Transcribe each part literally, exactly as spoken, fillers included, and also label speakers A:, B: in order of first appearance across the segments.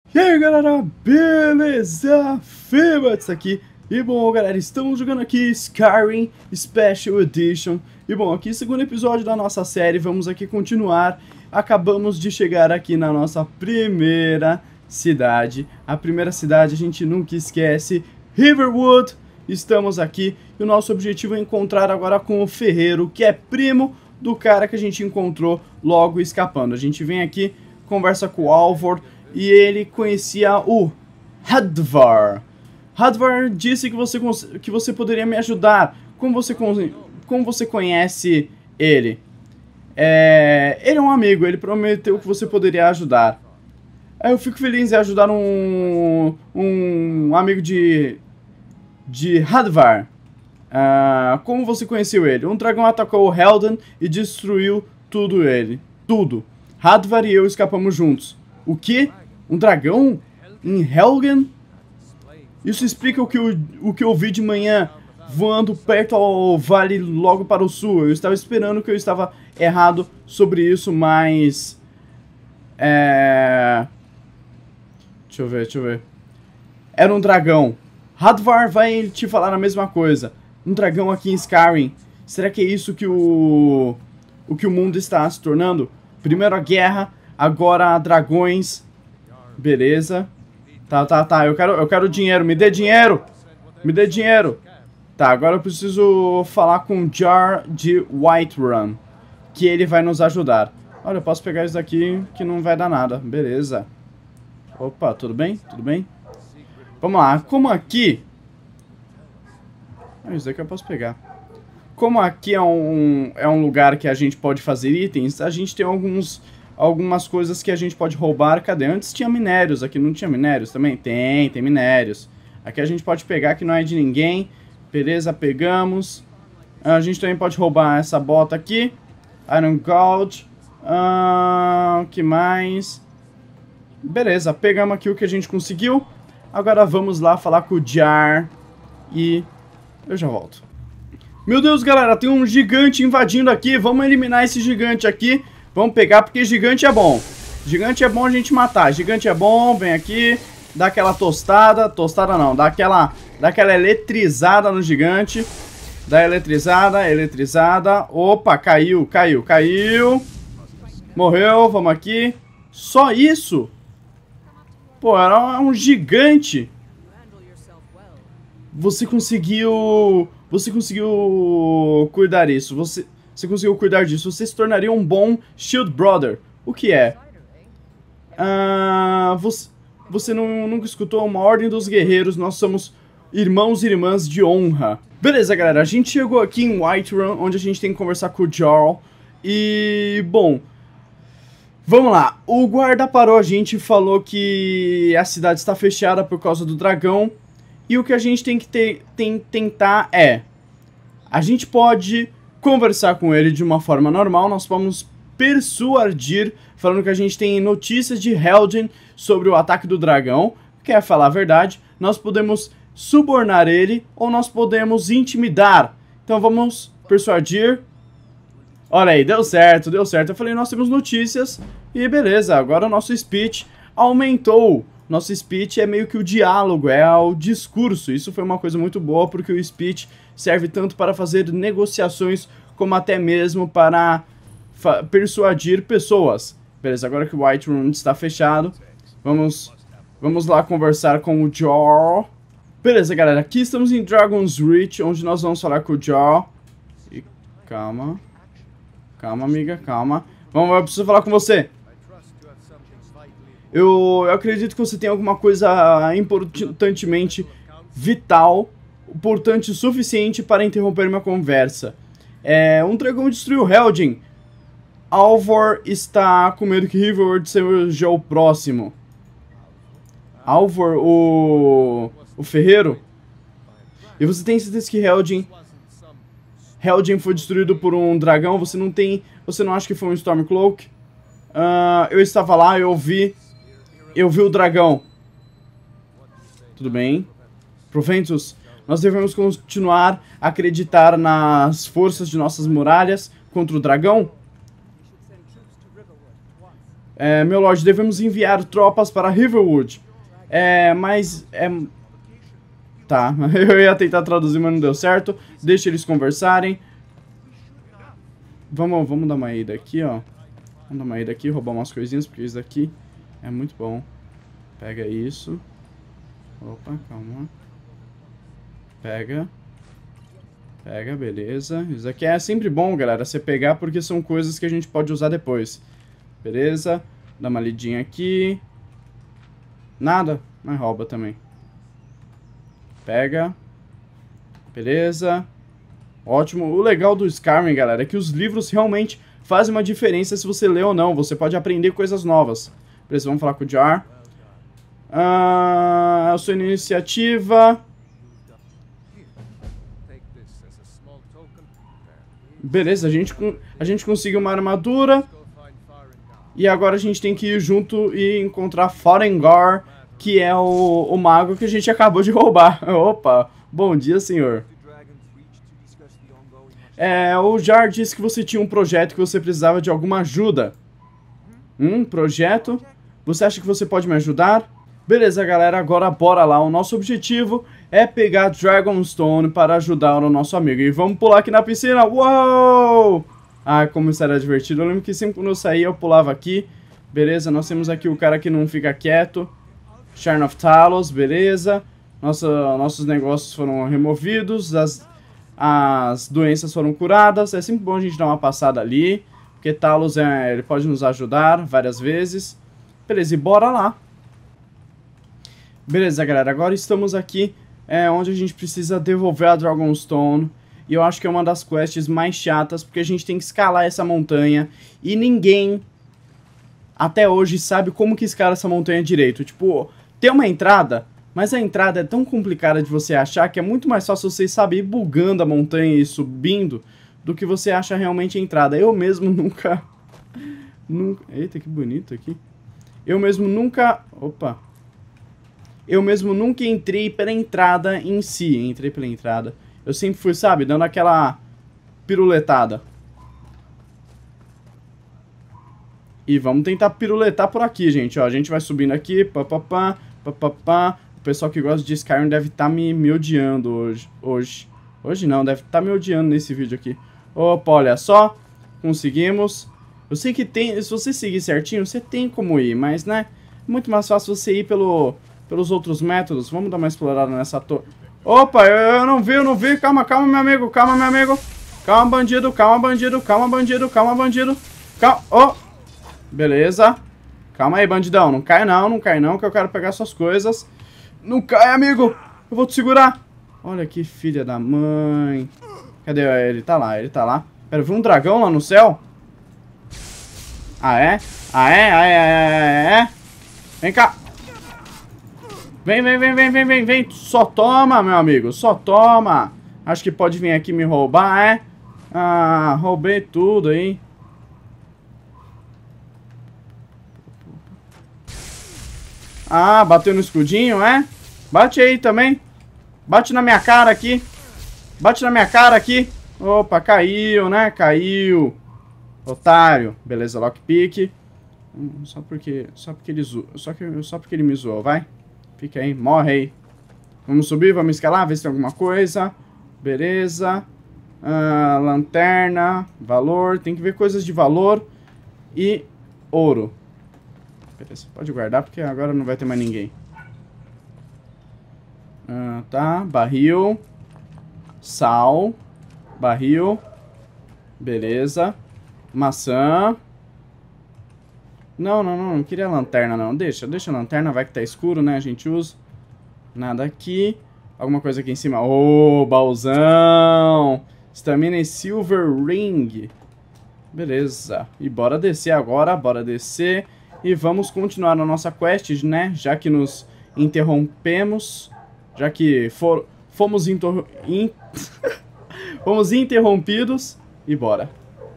A: E aí galera, beleza? Fibats aqui. E bom galera, estamos jogando aqui Skyrim Special Edition. E bom, aqui segundo episódio da nossa série, vamos aqui continuar. Acabamos de chegar aqui na nossa primeira cidade. A primeira cidade a gente nunca esquece, Riverwood. Estamos aqui e o nosso objetivo é encontrar agora com o ferreiro, que é primo do cara que a gente encontrou logo escapando. A gente vem aqui, conversa com o Alvor. E ele conhecia o Hadvar. Hadvar disse que você, que você poderia me ajudar. Como você, como você conhece ele? É, ele é um amigo, ele prometeu que você poderia ajudar. Eu fico feliz em ajudar um, um amigo de, de Hadvar. Uh, como você conheceu ele? Um dragão atacou o Helden e destruiu tudo ele. Tudo. Hadvar e eu escapamos juntos. O que? Um dragão? Em Helgen? Isso explica o que, eu, o que eu vi de manhã, voando perto ao vale logo para o sul. Eu estava esperando que eu estava errado sobre isso, mas... É... Deixa eu ver, deixa eu ver. Era um dragão. Hadvar vai te falar a mesma coisa. Um dragão aqui em Skyrim. Será que é isso que o... o que o mundo está se tornando? Primeiro a guerra, agora dragões... Beleza. Tá, tá, tá. Eu quero, eu quero dinheiro. Me dê dinheiro. Me dê dinheiro. Tá, agora eu preciso falar com o Jar de Whiterun, que ele vai nos ajudar. Olha, eu posso pegar isso daqui que não vai dar nada. Beleza. Opa, tudo bem? Tudo bem? Vamos lá. Como aqui... Ah, isso daqui eu posso pegar. Como aqui é um, é um lugar que a gente pode fazer itens, a gente tem alguns... algumas coisas que a gente pode roubar. Cadê? Antes tinha minérios, aqui não tinha minérios também? Tem, tem minérios. Aqui a gente pode pegar que não é de ninguém. Beleza, pegamos. A gente também pode roubar essa bota aqui. Iron Gold. O uh, que mais? Beleza, pegamos aqui o que a gente conseguiu. Agora vamos lá falar com o Jar. E eu já volto. Meu Deus, galera, tem um gigante invadindo aqui. Vamos eliminar esse gigante aqui. Vamos pegar porque gigante é bom. Gigante é bom a gente matar. Gigante é bom, vem aqui, dá aquela tostada. Tostada não, dá aquela, dá aquela eletrizada no gigante. Dá eletrizada, eletrizada. Opa, caiu, caiu, caiu. Morreu, vamos aqui. Só isso? Pô, era um gigante. Você conseguiu... Você conseguiu cuidar disso. Você... Você conseguiu cuidar disso, você se tornaria um bom Shield Brother. O que é? Ah, você você não, nunca escutou uma ordem dos guerreiros, nós somos irmãos e irmãs de honra. Beleza, galera, a gente chegou aqui em Whiterun, onde a gente tem que conversar com o Jarl. E, bom, vamos lá. O guarda parou a gente e falou que a cidade está fechada por causa do dragão. E o que a gente tem que ter, tem, tentar é... A gente pode... conversar com ele de uma forma normal, nós vamos persuadir, falando que a gente tem notícias de Helgen sobre o ataque do dragão. Quer falar a verdade, nós podemos subornar ele ou nós podemos intimidar. Então vamos persuadir. Olha aí, deu certo, deu certo. Eu falei, nós temos notícias e beleza, agora o nosso speech aumentou. Nosso speech é meio que o diálogo, é o discurso. Isso foi uma coisa muito boa, porque o speech serve tanto para fazer negociações, como até mesmo para persuadir pessoas. Beleza, agora que o Whiterun está fechado, vamos, vamos lá conversar com o Jar. Beleza, galera, aqui estamos em Dragon's Reach, onde nós vamos falar com o Jar. E calma, calma, amiga, calma. Vamos, eu preciso falar com você. Eu, eu acredito que você tem alguma coisa importantemente vital, importante o suficiente para interromper minha conversa. É, um dragão destruiu Helgen. Alvor está com medo que Riverwood seja o próximo. Alvor, o, o ferreiro? E você tem certeza que Helgen... Helgen foi destruído por um dragão? Você não tem... Você não acha que foi um Stormcloak? Uh, eu estava lá, eu vi... Eu vi o dragão. Tudo bem. Proventus, nós devemos continuar a acreditar nas forças de nossas muralhas contra o dragão? É, meu lord, devemos enviar tropas para Riverwood. É, mas... É... Tá, eu ia tentar traduzir, mas não deu certo. Deixa eles conversarem. Vamos, vamos dar uma ida aqui, ó. Vamos dar uma ida aqui, roubar umas coisinhas, porque isso daqui é muito bom. Pega isso. Opa, calma. Pega. Pega, beleza. Isso aqui é sempre bom, galera, você pegar, porque são coisas que a gente pode usar depois. Beleza. Dá uma lidinha aqui. Nada, mas rouba também. Pega. Beleza. Ótimo. O legal do Skyrim, galera, é que os livros realmente fazem uma diferença se você lê ou não. Você pode aprender coisas novas. Beleza, vamos falar com o Jar. Ah, a sua iniciativa. Beleza, a gente, a gente conseguiu uma armadura. E agora a gente tem que ir junto e encontrar Farengar, que é o, o mago que a gente acabou de roubar. Opa, bom dia, senhor. É, o Jar disse que você tinha um projeto que você precisava de alguma ajuda. Hum, projeto? Você acha que você pode me ajudar? Beleza, galera, agora bora lá. O nosso objetivo é pegar Dragonstone para ajudar o nosso amigo. E vamos pular aqui na piscina. Uou! Ah, como isso era divertido. Eu lembro que sempre quando eu saía eu pulava aqui. Beleza, nós temos aqui o cara que não fica quieto. Sharn of Talos, beleza. Nossa, nossos negócios foram removidos. As, as doenças foram curadas. É sempre bom a gente dar uma passada ali. Porque Talos é, ele pode nos ajudar várias vezes. Beleza, e bora lá. Beleza, galera, agora estamos aqui é, onde a gente precisa devolver a Dragonstone. E eu acho que é uma das quests mais chatas, porque a gente tem que escalar essa montanha. E ninguém, até hoje, sabe como que escala essa montanha direito. Tipo, tem uma entrada, mas a entrada é tão complicada de você achar que é muito mais fácil você saber ir bugando a montanha e subindo do que você acha realmente a entrada. Eu mesmo nunca... nunca... Eita, que bonito aqui. Eu mesmo nunca... Opa... Eu mesmo nunca entrei pela entrada em si. Entrei pela entrada. Eu sempre fui, sabe, dando aquela piruletada. E vamos tentar piruletar por aqui, gente. Ó, a gente vai subindo aqui. Papapá, papapá. O pessoal que gosta de Skyrim deve estar tá me, me odiando hoje. Hoje. Hoje não, deve estar tá me odiando nesse vídeo aqui. Opa, olha só. Conseguimos. Eu sei que tem... Se você seguir certinho, você tem como ir. Mas, né, é muito mais fácil você ir pelo... pelos outros métodos. Vamos dar uma explorada nessa torre. Opa, eu, eu não vi, eu não vi. Calma, calma, meu amigo. Calma, meu amigo. Calma, bandido. Calma, bandido. Calma, bandido. Calma, bandido. Calma. Oh. Beleza. Calma aí, bandidão. Não cai não, não cai não, que eu quero pegar suas coisas. Não cai, amigo. Eu vou te segurar. Olha que filha da mãe. Cadê ele? Tá lá, ele tá lá. Pera, viu um dragão lá no céu? Ah, é? Ah, é? Ah, é? Ah, é? É? Vem cá. Vem, vem, vem, vem, vem, vem, vem. Só toma, meu amigo. Só toma. Acho que pode vir aqui me roubar, é? Ah, roubei tudo aí. Ah, bateu no escudinho, é? Bate aí também. Bate na minha cara aqui. Bate na minha cara aqui. Opa, caiu, né? Caiu. Otário. Beleza, lockpick. Hum, só porque... Só porque ele zoou. Só, que, só porque ele me zoou, vai. Fica aí, morre aí. Vamos subir, vamos escalar, ver se tem alguma coisa. Beleza. Ah, lanterna. Valor. Tem que ver coisas de valor. E ouro. Beleza, pode guardar porque agora não vai ter mais ninguém. Ah, tá, barril. Sal. Barril. Beleza. Maçã. Não, não, não, não queria lanterna não. Deixa, deixa a lanterna, vai que tá escuro, né? A gente usa. Nada aqui. Alguma coisa aqui em cima. Ô, oh, baúzão. Stamina e Silver Ring. Beleza. E bora descer agora, bora descer. E vamos continuar na nossa quest, né? Já que nos interrompemos. Já que for, fomos, inter, in, fomos interrompidos. E bora.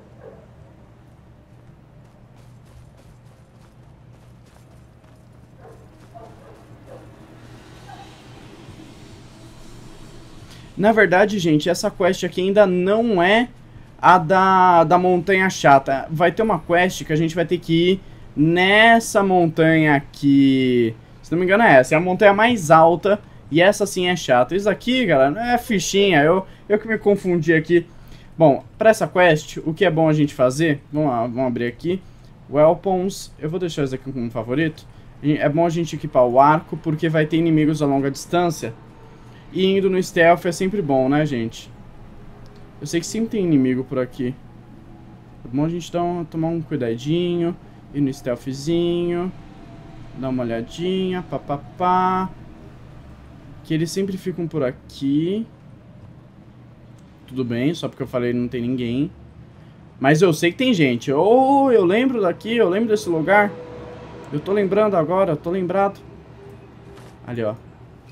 A: Na verdade, gente, essa quest aqui ainda não é a da, da montanha chata. Vai ter uma quest que a gente vai ter que ir nessa montanha aqui. Se não me engano é essa, é a montanha mais alta. E essa sim é chata. Isso aqui, galera, não é fichinha. Eu, eu que me confundi aqui. Bom, pra essa quest, o que é bom a gente fazer? Vamos lá, vamos abrir aqui. Weapons. Eu vou deixar isso aqui como favorito. É bom a gente equipar o arco, porque vai ter inimigos a longa distância. E indo no stealth é sempre bom, né, gente? Eu sei que sempre tem inimigo por aqui. É bom a gente dar um, tomar um cuidadinho. Ir no stealthzinho. Dar uma olhadinha. Pá, pá, pá. Que eles sempre ficam por aqui. Tudo bem, só porque eu falei não tem ninguém. Mas eu sei que tem gente. Ou oh, eu lembro daqui, eu lembro desse lugar. Eu tô lembrando agora, eu tô lembrado. Ali, ó.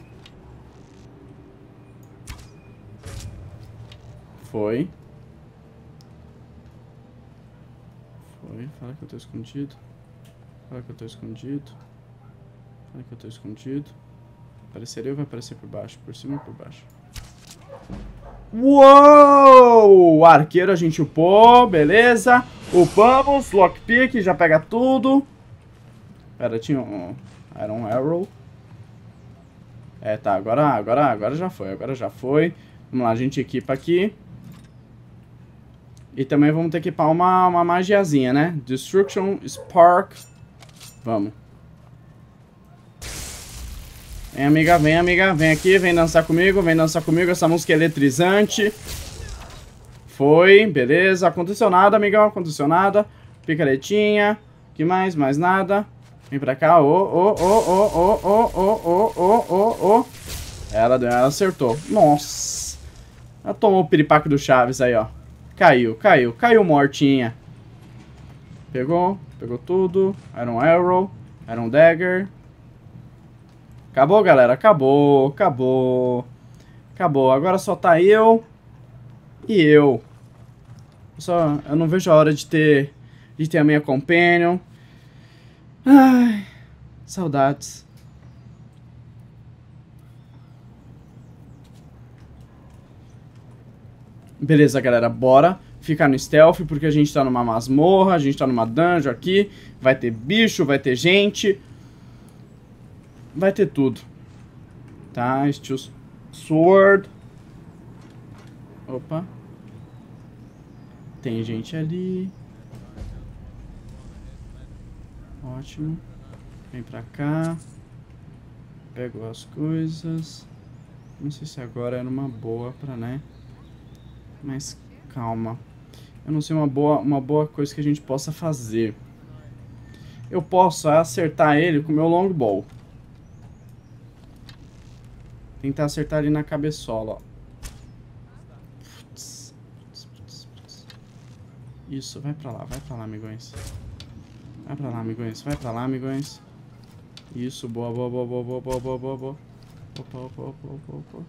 A: Foi. Foi. Fala que eu tô escondido. Fala que eu tô escondido. Fala que eu tô escondido. Apareceria ou vai aparecer por baixo? Por cima ou por baixo? Uou! Arqueiro a gente upou, beleza. Upamos, lockpick, já pega tudo. Pera, tinha um... Era um arrow. É, tá, agora, agora, agora já foi, agora já foi. Vamos lá, a gente equipa aqui. E também vamos ter que equipar uma, uma magiazinha, né? Destruction, Spark. Vamos. Vem, amiga, vem, amiga, vem aqui, vem dançar comigo, vem dançar comigo, essa música é eletrizante. Foi, beleza, aconteceu nada, amigão, aconteceu nada. Picaretinha, que mais, mais nada. Vem pra cá, ô, ô, ô, ô, ô, ô, ô, ô, ô, ô. Ela deu, ela acertou. Nossa. Ela tomou o piripaque do Chaves aí, ó. Caiu, caiu, caiu mortinha. Pegou, pegou tudo. Era um arrow, era um dagger. Acabou, galera, acabou, acabou. Acabou, agora só tá eu e eu. Só, eu não vejo a hora de ter, de ter a minha companion. Ai, saudades. Beleza, galera, bora ficar no stealth, porque a gente tá numa masmorra, a gente tá numa dungeon aqui. Vai ter bicho, vai ter gente. Vai ter tudo. Tá, Steel Sword. Opa. Tem gente ali. Ótimo. Vem pra cá. Pego as coisas. Não sei se agora é numa boa pra, né? Mas calma. Eu não sei uma boa, uma boa coisa que a gente possa fazer. Eu posso acertar ele com o meu longbow. Tentar acertar ele na cabeçola, ó. Putz, putz, putz, putz. Isso, vai pra lá, vai pra lá, amigões. Vai pra lá, amigões, vai pra lá, amigões. Isso, boa, boa, boa, boa, boa, boa, boa, boa, boa. Opa, opa, opa, opa, opa.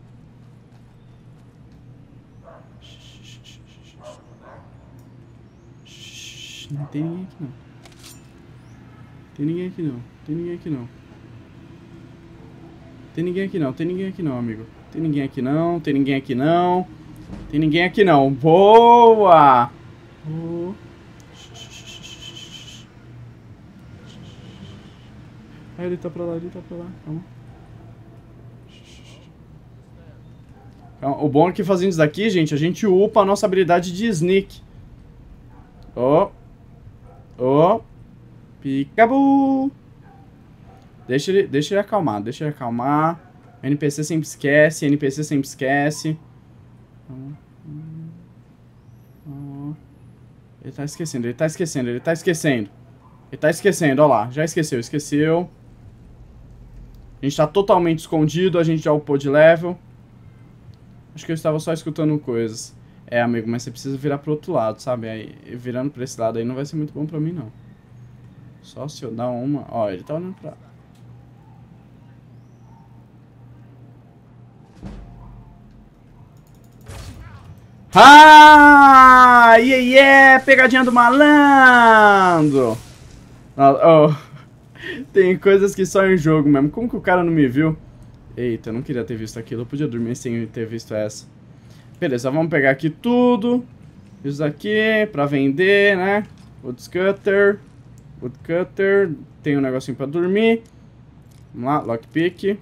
A: Não tem ninguém aqui, não. Tem ninguém aqui, não. Tem ninguém aqui, não. Tem ninguém aqui não, tem ninguém aqui não, amigo. Tem ninguém aqui não, tem ninguém aqui não. Tem ninguém aqui não. Boa! Oh. Ah, ele tá pra lá, ele tá pra lá. Calma. Calma. O bom é que fazendo isso daqui, gente, a gente upa a nossa habilidade de sneak. Ó. Ó. Picabu! Deixa ele, deixa ele acalmar, deixa ele acalmar. N P C sempre esquece, N P C sempre esquece. Ele tá esquecendo, ele tá esquecendo, ele tá esquecendo. Ele tá esquecendo, ó lá, já esqueceu, esqueceu. A gente tá totalmente escondido, a gente já upou de level. Acho que eu estava só escutando coisas. É, amigo, mas você precisa virar pro outro lado, sabe? Aí, virando pra esse lado aí não vai ser muito bom pra mim, não. Só se eu dar uma... Ó, ele tá olhando pra... Ah! Yeah, yeah! Pegadinha do malandro! Oh, oh. Tem coisas que só em jogo mesmo. Como que o cara não me viu? Eita, eu não queria ter visto aquilo. Eu podia dormir sem ter visto essa. Beleza, vamos pegar aqui tudo. Isso aqui pra vender, né? O Scutter. Woodcutter. Tem um negocinho pra dormir. Vamos lá, lockpick.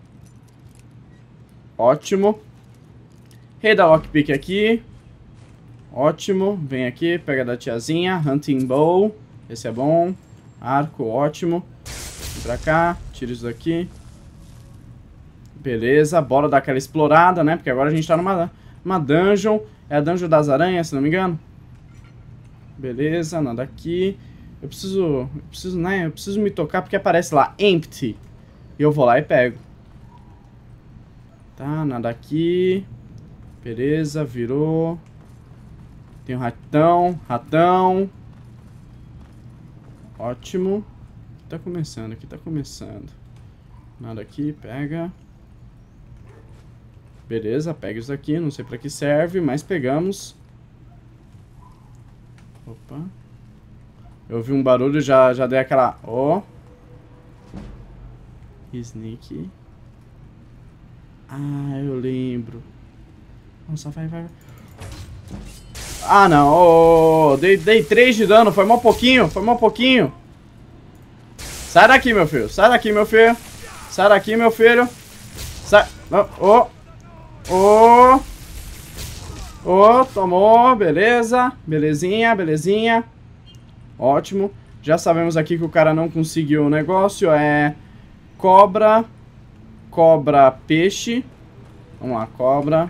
A: Ótimo. Rei da lockpick aqui. Ótimo. Vem aqui, pega da tiazinha. Hunting bow. Esse é bom. Arco, ótimo. Vem pra cá, tira isso daqui. Beleza, bora dar aquela explorada, né? Porque agora a gente tá numa, numa dungeon. É a dungeon das aranhas, se não me engano. Beleza, nada aqui. Eu preciso, eu preciso, né? Eu preciso me tocar porque aparece lá, empty. E eu vou lá e pego. Tá, nada aqui. Beleza, virou. Tem um ratão, ratão. Ótimo. Tá começando, aqui tá começando. Nada aqui, pega. Beleza, pega isso aqui, não sei pra que serve, mas pegamos. Opa. Eu ouvi um barulho, já, já dei aquela... Ó. Oh. Sneak. Ah, eu lembro. Nossa, vai, vai, vai. Ah, não. Oh, dei, dei três de dano, foi mal pouquinho, foi mal pouquinho. Sai daqui, meu filho. Sai daqui, meu filho. Sai daqui, meu filho. Sai. Ô. Ô. Ô, tomou. Beleza. Belezinha, belezinha. Ótimo. Já sabemos aqui que o cara não conseguiu o negócio. É cobra. Cobra, peixe. Vamos lá, cobra.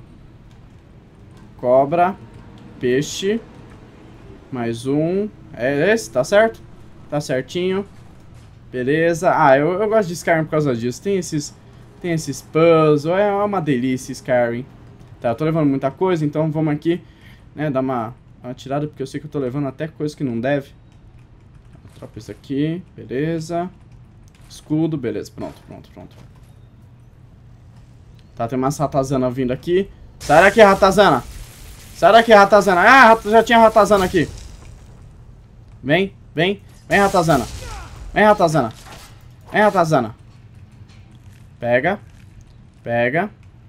A: Cobra. Peixe. Mais um. É esse, tá certo? Tá certinho. Beleza. Ah, eu, eu gosto de Skyrim por causa disso. Tem esses, tem esses puzzles. É uma delícia Skyrim. Tá, eu tô levando muita coisa, então vamos aqui, né, dar uma, uma tirada, porque eu sei que eu tô levando até coisa que não deve. Tropa isso aqui. Beleza. Escudo. Beleza. Pronto, pronto, pronto. Tá, tem uma ratazana vindo aqui. Sai daqui, ratazana. Sai daqui, ratazana. Ah, já tinha ratazana aqui. Vem, vem. Vem, ratazana. Vem, ratazana. Vem, ratazana. Pega. Pega.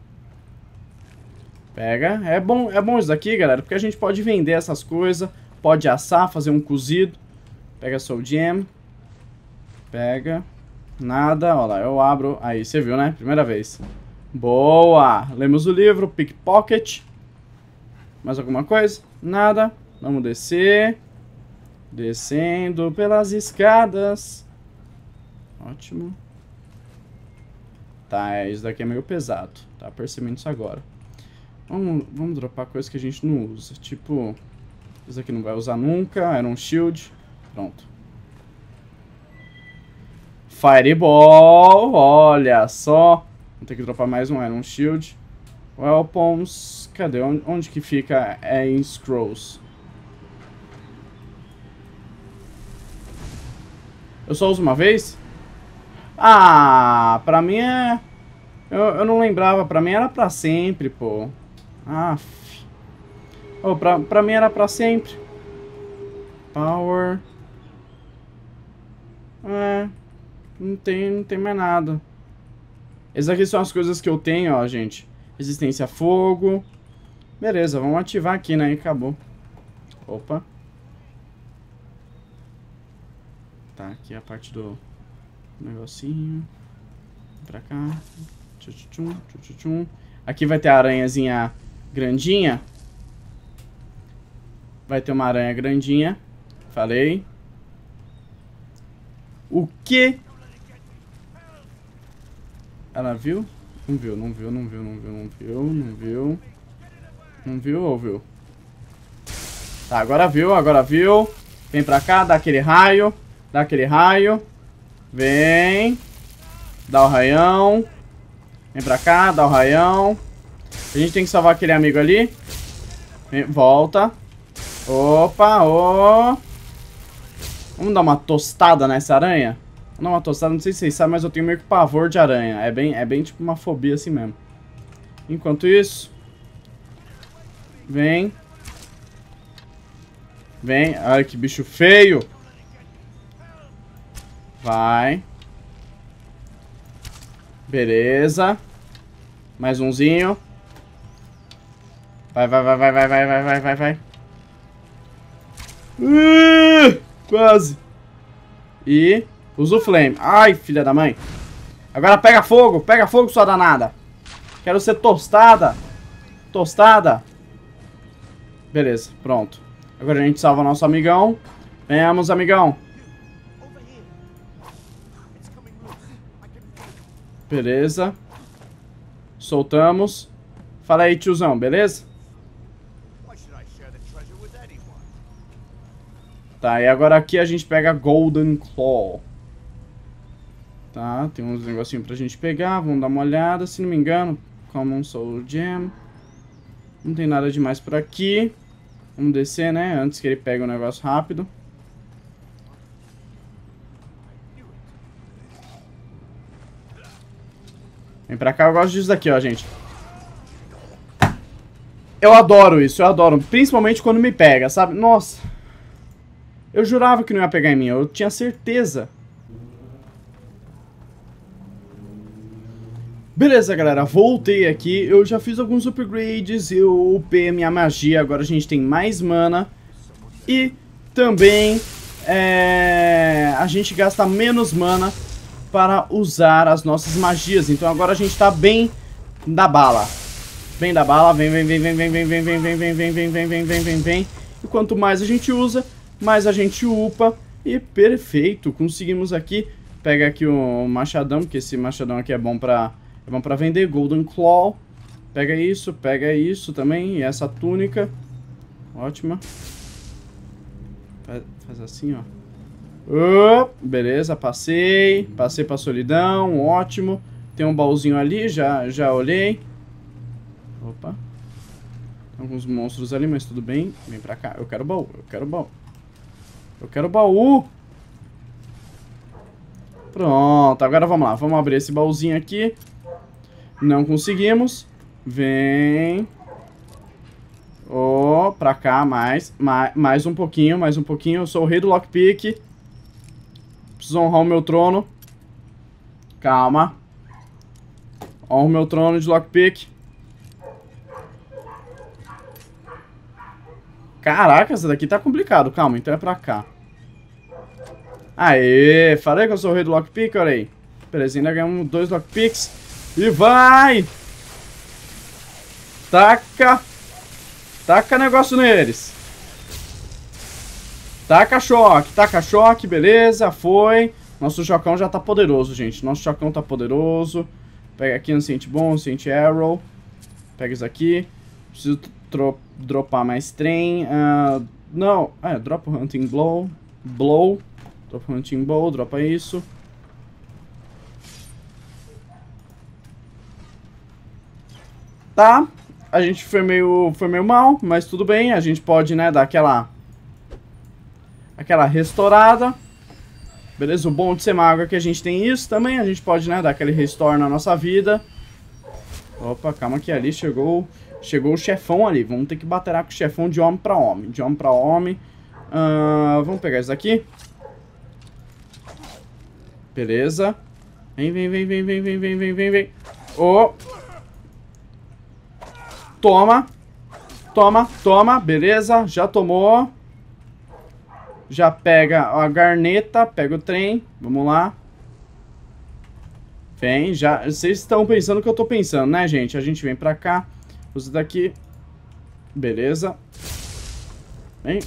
A: Pega. É bom, é bom isso daqui, galera, porque a gente pode vender essas coisas. Pode assar, fazer um cozido. Pega Soul Gem. Pega. Nada. Olha lá, eu abro. Aí, você viu, né? Primeira vez. Boa. Lemos o livro. Pickpocket. Mais alguma coisa? Nada. Vamos descer. Descendo pelas escadas. Ótimo. Tá, isso daqui é meio pesado. Tá percebendo isso agora. Vamos, vamos dropar coisa que a gente não usa. Tipo, isso aqui não vai usar nunca. Era um shield. Pronto. Fireball. Olha só. Vou ter que dropar mais um Iron Shield. Weapons. Cadê? Onde, onde que fica? É em Scrolls. Eu só uso uma vez? Ah, pra mim é... Eu, eu não lembrava. Pra mim era pra sempre, pô. Ah, oh, pra, pra mim era pra sempre. Power. É... Não tem, não tem mais nada. Essas aqui são as coisas que eu tenho, ó, gente. Resistência a fogo. Beleza, vamos ativar aqui, né? E acabou. Opa. Tá, aqui a parte do negocinho. Pra cá. Tchum, tchum, tchum. Aqui vai ter a aranhazinha grandinha. Vai ter uma aranha grandinha. Falei. O quê? Ela viu? Não viu, não viu, não viu, não viu, não viu, não viu. Não viu ou viu? Tá, agora viu, agora viu. Vem pra cá, dá aquele raio. Dá aquele raio. Vem. Dá o raião. Vem pra cá, dá o raião. A gente tem que salvar aquele amigo ali. Vem, volta. Opa, ô. Oh. Vamos dar uma tostada nessa aranha? Vamos dar uma tostada, não sei se vocês sabem, mas eu tenho meio que pavor de aranha. É bem, é bem tipo uma fobia assim mesmo. Enquanto isso... Vem. Vem. Ai, que bicho feio. Vai. Beleza. Mais umzinho. Vai, vai, vai, vai, vai, vai, vai, vai, vai, vai. Uh, quase. E usa o flame. Ai, filha da mãe. Agora pega fogo. Pega fogo, sua danada. Quero ser tostada. Tostada. Beleza, pronto. Agora a gente salva nosso amigão. Venhamos, amigão. Beleza. Soltamos. Fala aí, tiozão, beleza? Tá, e agora aqui a gente pega Golden Claw. Tá, tem uns negocinhos pra gente pegar. Vamos dar uma olhada, se não me engano. Common Soul Gem. Não tem nada demais por aqui. Vamos descer, né? Antes que ele pegue o negócio rápido. Vem pra cá, eu gosto disso daqui, ó, gente. Eu adoro isso, eu adoro. Principalmente quando me pega, sabe? Nossa. Eu jurava que não ia pegar em mim, eu tinha certeza. Beleza, galera, voltei aqui. Eu já fiz alguns upgrades, eu upei a minha magia. Agora a gente tem mais mana. E também é, a gente gasta menos mana para usar as nossas magias. Então agora a gente tá bem da bala. Bem da bala, vem, vem, vem, vem, vem, vem, vem, vem, vem, vem, vem, vem, vem, vem, vem, vem, vem. E quanto mais a gente usa, mais a gente upa. E perfeito, conseguimos aqui. Pega aqui o machadão, porque esse machadão aqui é bom pra, é bom pra vender. Golden Claw. Pega isso, pega isso também. E essa túnica. Ótima. Faz, faz assim, ó. Oh, beleza, passei. Passei pra solidão, ótimo. Tem um baúzinho ali, já, já olhei. Opa. Tem alguns monstros ali, mas tudo bem. Vem pra cá, eu quero baú, eu quero baú. Eu quero baú. Pronto, agora vamos lá. Vamos abrir esse baúzinho aqui. Não conseguimos. Vem. Oh, pra cá, mais, mais. Mais um pouquinho, mais um pouquinho. Eu sou o rei do lockpick. Preciso honrar o meu trono. Calma. Honra o meu trono de lockpick. Caraca, essa daqui tá complicado. Calma, então é pra cá. Aê, falei que eu sou o rei do lockpick, olha aí. Beleza, ainda ganhamos dois lockpicks. E vai! Taca! Taca negócio neles. Taca choque, taca choque, beleza, foi. Nosso chocão já tá poderoso, gente. Nosso chocão tá poderoso. Pega aqui um Ancient Bone, Ancient Arrow. Pega isso aqui. Preciso dropar mais trem. Uh, não, é, dropa o Hunting Blow. Blow. Dropa o Hunting Blow, dropa isso. Tá. A gente foi meio, foi meio mal, mas tudo bem. A gente pode, né, dar aquela... Aquela restaurada. Beleza, o bom de ser mago é que a gente tem isso também. A gente pode, né, dar aquele restore na nossa vida. Opa, calma que ali chegou... Chegou o chefão ali. Vamos ter que baterar com o chefão de homem pra homem. De homem pra homem. Uh, vamos pegar isso aqui. Beleza. Vem, vem, vem, vem, vem, vem, vem, vem, vem, vem. Oh. Toma. Toma, toma. Beleza, já tomou. Já pega a garneta. Pega o trem. Vamos lá. Vem, já. Vocês estão pensando o que eu tô pensando, né, gente? A gente vem pra cá. Usa daqui. Beleza. Vem.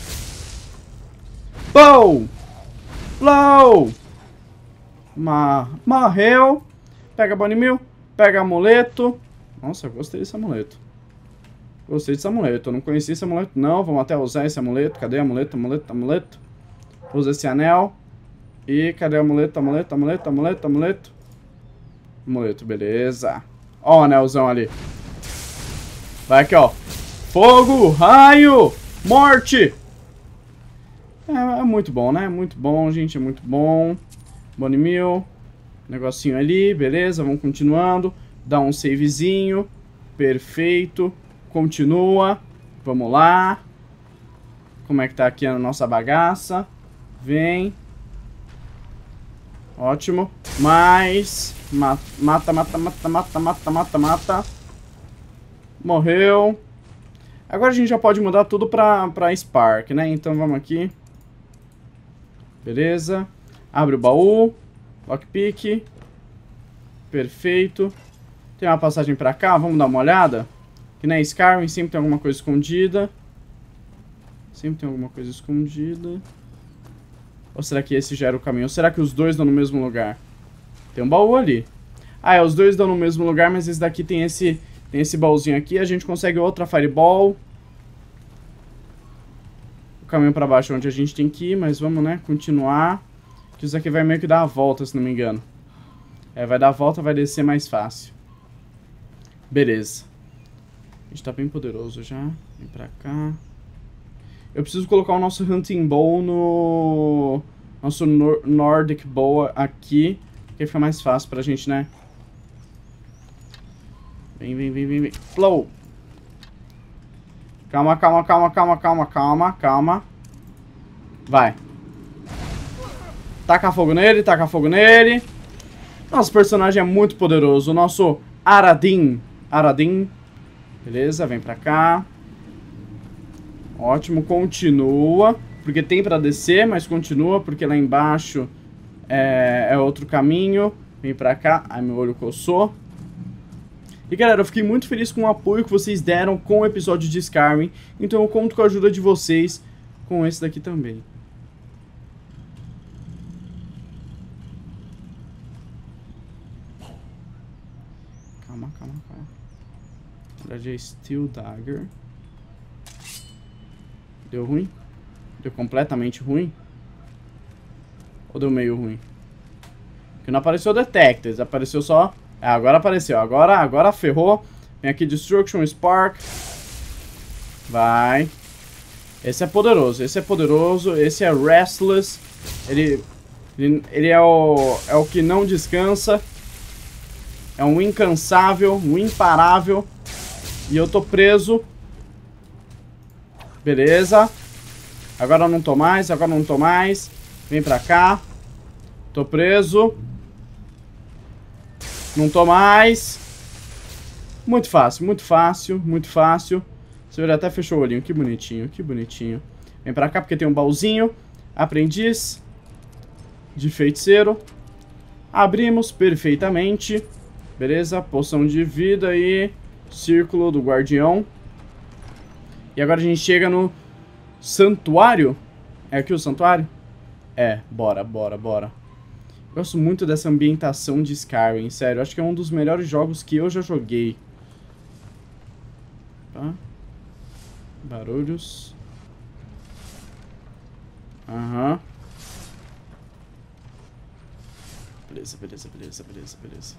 A: Bow! Blow! Ma Morreu. Pega Bone Meal. Pega amuleto. Nossa, eu gostei desse amuleto. Gostei desse amuleto. Eu não conhecia esse amuleto, não. Vamos até usar esse amuleto. Cadê o amuleto? Amuleto, amuleto. Usa esse anel. E cadê o amuleto? Amuleto, amuleto, amuleto, amuleto. Amuleto, beleza. Ó o anelzão ali. Vai aqui, ó. Fogo, raio, morte. É, é muito bom, né? Muito bom, gente. É muito bom. Bone Meal. Negocinho ali, beleza. Vamos continuando. Dá um savezinho. Perfeito. Continua. Vamos lá. Como é que tá aqui a nossa bagaça? Vem. Ótimo. Mais. Mata, mata, mata, mata, mata, mata, mata, mata. Morreu. Agora a gente já pode mudar tudo pra, pra Spark, né? Então vamos aqui. Beleza. Abre o baú. Lockpick. Perfeito. Tem uma passagem pra cá, vamos dar uma olhada? Que na Skyrim sempre tem alguma coisa escondida. Sempre tem alguma coisa escondida. Ou será que esse já era o caminho? Ou será que os dois dão no mesmo lugar? Tem um baú ali. Ah, é, os dois dão no mesmo lugar, mas esse daqui tem esse, tem esse baúzinho aqui. A gente consegue outra Fireball. O caminho pra baixo é onde a gente tem que ir, mas vamos, né, continuar. Que isso aqui vai meio que dar a volta, se não me engano. É, vai dar a volta, vai descer mais fácil. Beleza. A gente tá bem poderoso já. Vem pra cá. Eu preciso colocar o nosso Hunting Bow no... Nosso Nor Nordic Bow aqui. Porque fica mais fácil pra gente, né? Vem, vem, vem, vem, vem. Flow! Calma, calma, calma, calma, calma, calma, calma. Vai. Taca fogo nele, taca fogo nele. Nosso personagem é muito poderoso. O nosso Aradin. Aradin. Beleza, vem pra cá. Ótimo, continua. Porque tem pra descer, mas continua. Porque lá embaixo é, é outro caminho. Vem pra cá. Ai, meu olho coçou. E galera, eu fiquei muito feliz com o apoio que vocês deram com o episódio de Skyrim. Então eu conto com a ajuda de vocês com esse daqui também. Calma, calma, calma. Na verdade é Steel Dagger. Deu ruim? Deu completamente ruim? Ou deu meio ruim? Porque não apareceu Detected, apareceu só... É, agora apareceu, agora, agora ferrou. Vem aqui Destruction Spark. Vai. Esse é poderoso, esse é poderoso. Esse é Restless. Ele, ele, ele é, o, é o que não descansa. É um incansável, um imparável. E eu tô preso. Beleza. Agora eu não tô mais, agora eu não tô mais. Vem pra cá. Tô preso. Não tô mais. Muito fácil, muito fácil, muito fácil. Você vê, até fechou o olhinho. Que bonitinho, que bonitinho. Vem pra cá porque tem um baúzinho. Aprendiz de feiticeiro. Abrimos perfeitamente. Beleza, poção de vida e círculo do guardião. E agora a gente chega no santuário. É aqui o santuário? É, bora, bora, bora. Gosto muito dessa ambientação de Skyrim, sério. Acho que é um dos melhores jogos que eu já joguei. Tá? Barulhos. Aham. Uhum. Beleza, beleza, beleza, beleza, beleza.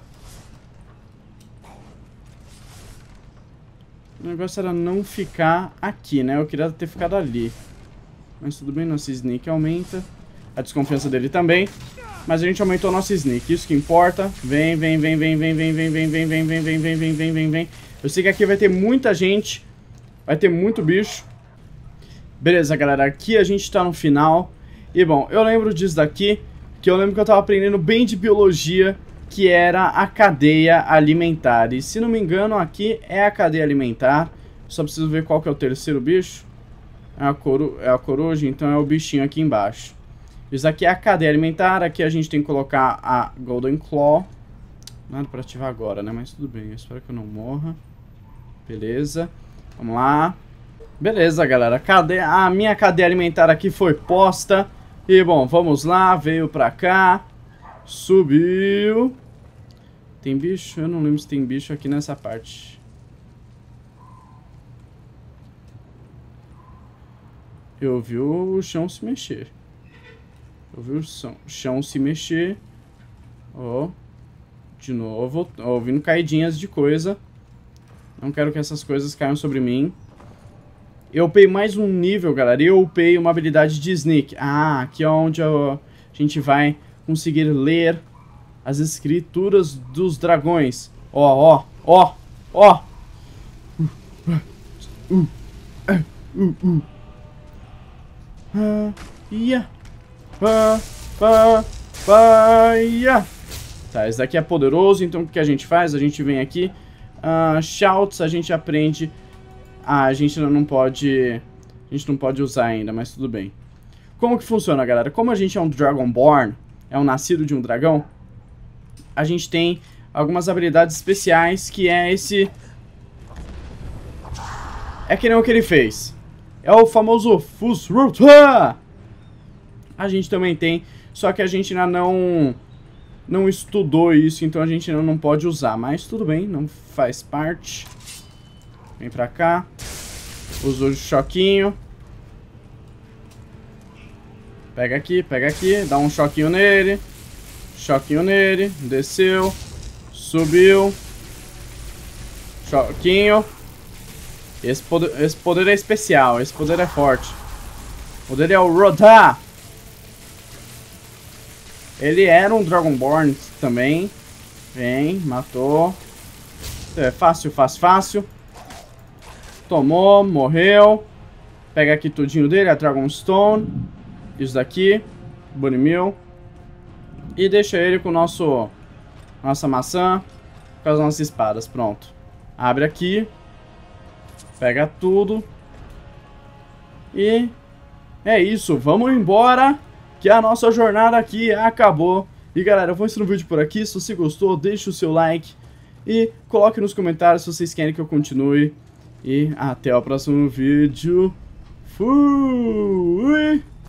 A: O negócio era não ficar aqui, né? Eu queria ter ficado ali. Mas tudo bem, nosso sneak aumenta. A desconfiança dele também. Mas a gente aumentou nosso sneak, isso que importa. Vem, vem, vem, vem, vem, vem, vem, vem, vem, vem, vem, vem, vem, vem, vem, vem, vem. Eu sei que aqui vai ter muita gente. Vai ter muito bicho. Beleza, galera, aqui a gente tá no final. E bom, eu lembro disso daqui, que eu lembro que eu tava aprendendo bem de biologia, que era a cadeia alimentar. E se não me engano, aqui é a cadeia alimentar. Só preciso ver qual que é o terceiro bicho. É a, coru é a coruja, então é o bichinho aqui embaixo. Isso aqui é a cadeia alimentar. Aqui a gente tem que colocar a Golden Claw. Nada pra ativar agora, né? Mas tudo bem, eu espero que eu não morra. Beleza. Vamos lá. Beleza, galera. Cadeia... A minha cadeia alimentar aqui foi posta. E, bom, vamos lá. Veio pra cá. Subiu. Tem bicho? Eu não lembro se tem bicho aqui nessa parte. Eu vi o chão se mexer. Eu vi o chão se mexer. Ó. Oh, de novo. Ó, ouvindo caidinhas de coisa. Não quero que essas coisas caiam sobre mim. Eu upei mais um nível, galera. Eu upei uma habilidade de sneak. Ah, aqui é onde eu, a gente vai conseguir ler as escrituras dos dragões. Ó, ó, ó, ó. Uh, uh, uh, uh. Ah, ia. Ah, ah, ah, ia. Tá, esse daqui é poderoso, então o que a gente faz? A gente vem aqui. Uh, shouts, a gente aprende. Ah, a gente não pode. A gente não pode usar ainda, mas tudo bem. Como que funciona, galera? Como a gente é um Dragonborn, é um nascido de um dragão, a gente tem algumas habilidades especiais, que é esse... É que nem o que ele fez. É o famoso Fusruta! A gente também tem, só que a gente ainda não... Não estudou isso, então a gente ainda não pode usar. Mas tudo bem, não faz parte. Vem pra cá. Usou o choquinho. Pega aqui, pega aqui. Dá um choquinho nele. Choquinho nele. Desceu. Subiu. Choquinho. Esse poder, esse poder é especial. Esse poder é forte. O poder é o Rodar. Ele era um Dragonborn também. Vem, matou. É fácil, fácil, fácil. Tomou, morreu. Pega aqui tudinho dele, a Dragonstone. Isso daqui. Bunnymeal. E deixa ele com o nosso... Nossa maçã. Com as nossas espadas, pronto. Abre aqui. Pega tudo. E... É isso, vamos embora. Que a nossa jornada aqui acabou. E galera, eu vou encerrar o vídeo por aqui. Se você gostou, deixe o seu like. E coloque nos comentários se vocês querem que eu continue. E até o próximo vídeo. Fui!